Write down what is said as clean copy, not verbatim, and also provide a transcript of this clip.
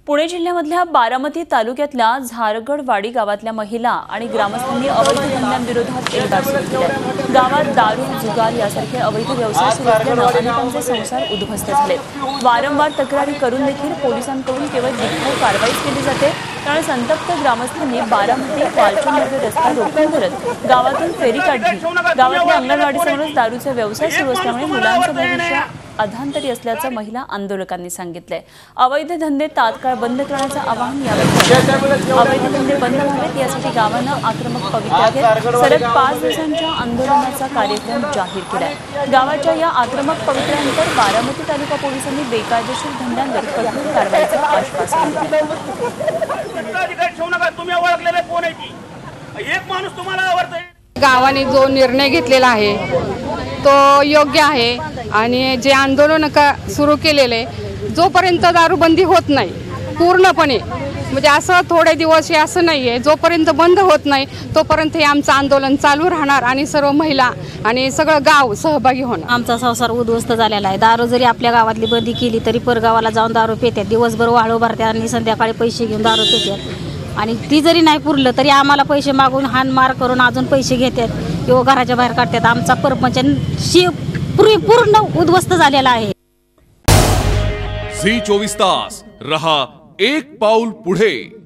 पुणे जिल्ह्यामधल्या बारामती तालुक्यातल्या झारगडवाडी गावातल्या महिला आणि ग्रामस्थांनी अवैध धंद्यांविरोधात एल्गार सुरू केला। गावात दारू, जुगार यासारखे अवैध व्यवसाय सुरू असल्यानं अनेकांचे संसार उद्ध्वस्त झाले। वारंवार तक्रारी करून देखील पोलिसांकडून केवळ दिखाऊ कारवाईच केली जाते। त्यामुळे संतप्त ग्रामस्थांनी बारामती वालचंद रस्ता रोखून धरत गावातून फेरी काढली। गावातल्या अंगणवाडीसमोरच दारूचे व्यवसाय सुरू असल्यामुळे मुलांचं भविष्य अधांतरी असल्याचं महिला आंदोलकांनी सांगितलंय। अवैध धंदे तात्काळ बंद करण्याचं आवाहन यावेळी अवैध धंदे बंद व्हावेत यासाठी गावानं आक्रमक पवित्रा घेत सलग 5 दिवसांच्या आंदोलनाचा कार्यक्रम जाहीर केलाय। गावाच्या या आक्रमक पवित्र्यानंतर बारामती तालुका पोलिसांनी बेकायदेशीर धंद्यांवर कठोर कारवाईचं आश्वासन दिलं। गावाने जो निर्णय घेतलेला आहे तो योग्य आहे आणि जे आंदोलन सुरू केलेले जोपर्यंत दारूबंदी होत नाही पूर्णपणे म्हणजे असं थोडे दिवस हे असं नाहीये, जोपर्यंत बंद होत नाही तोपर्यंत हे आमचं आंदोलन चालू राहणार आणि सर्व महिला आणि सगळं गाव सहभागी होणार। आमचा संसार उद्ध्वस्त झालेला आहे। दारू जरी आपल्या गावातली बंदी केली तरी परगावाला जाऊन दारू पितात, दिवसभर वाळू भरतात आणि संध्याकाळी पैसे घेऊन दारू पितात आणि ती जरी नाही पुरलं तरी आम्हाला पैसे मागून हाणमार करून अजून पैसे घेतात किंवा घराच्या बाहेर काढतात। आमचा परपंच पूर्ण उद्ध्वस्त झालेला आहे। झी 24 तास रहा एक पाऊल पुढे।